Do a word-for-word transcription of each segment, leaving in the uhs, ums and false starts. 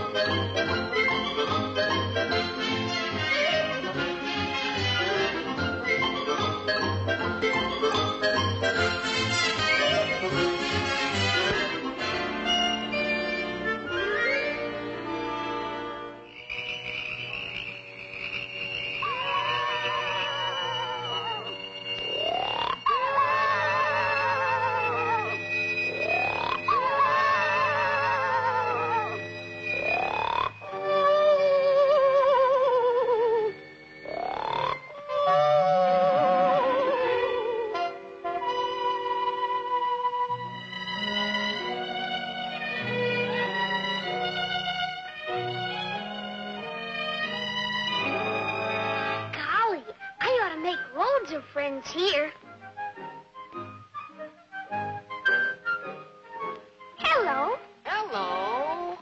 Friends here. Hello. Hello.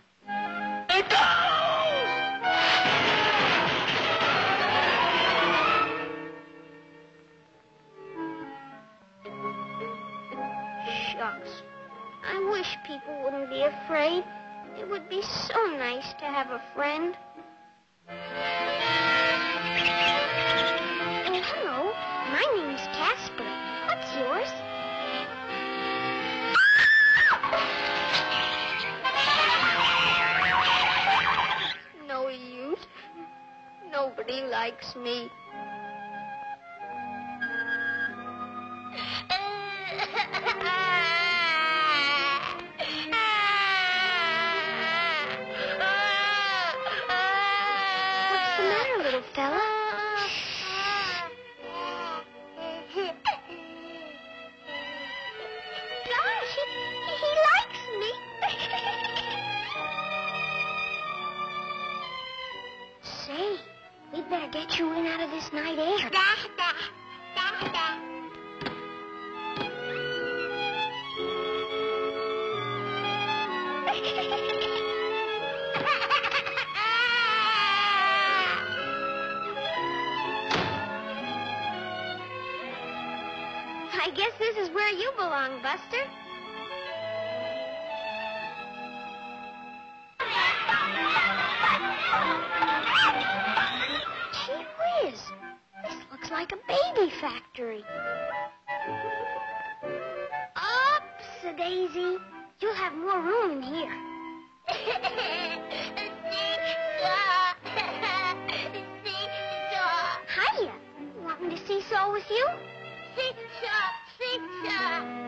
Shucks. I wish people wouldn't be afraid. It would be so nice to have a friend. Oh, hello. My name's Casper. What's yours? No use. Nobody likes me. What's the matter, little fella? Gosh, he, he likes me. Say, we'd better get you in out of this night air. I guess this is where you belong, Buster. Gee whiz, this looks like a baby factory. Ups-a-daisy, you'll have more room in here. Hiya, want me to seesaw with you? Seesaw, seesaw.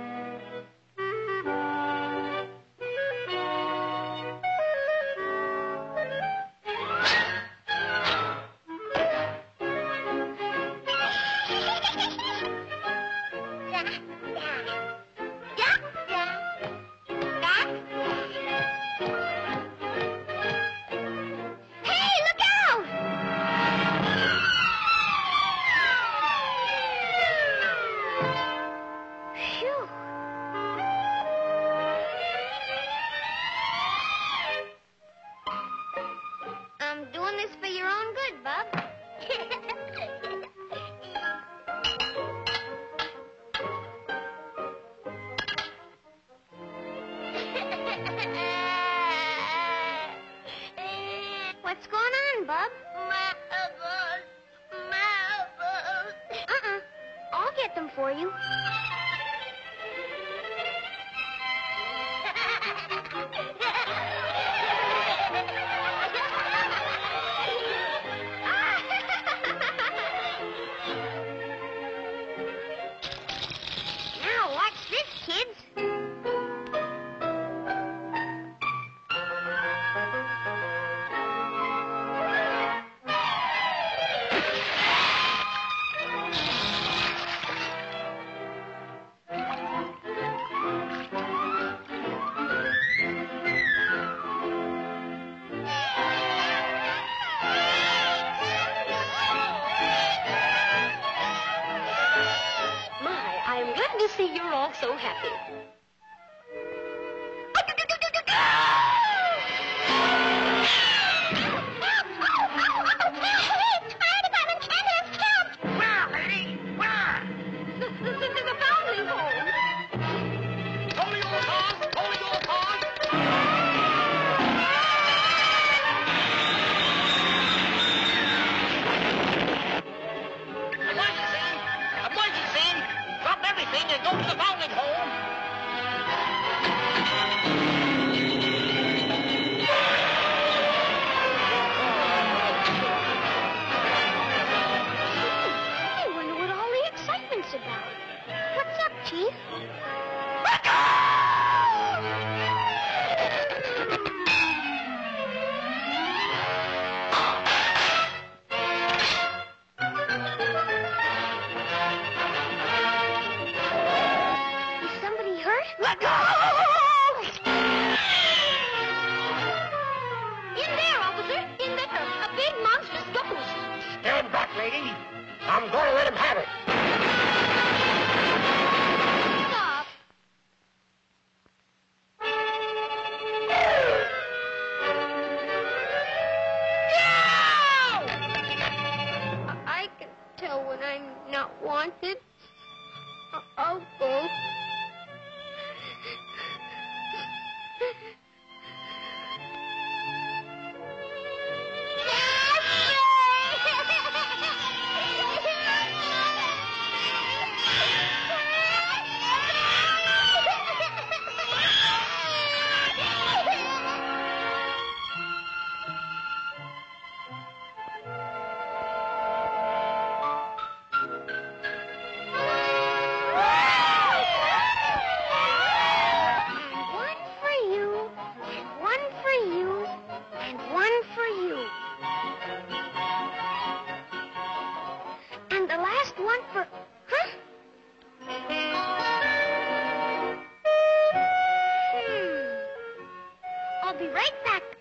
I'm doing this for your own good, Bub. What's going on, Bub? Marbles. Marbles. Uh-uh. I'll get them for you. Now watch this, kids. I'm glad to see you're all so happy. lady. I'm going to let him have it. Stop. I can tell when I'm not wanted. I- I'll go. One for you, and one for you, and one for you. And the last one for... Huh? Hmm. I'll be right back.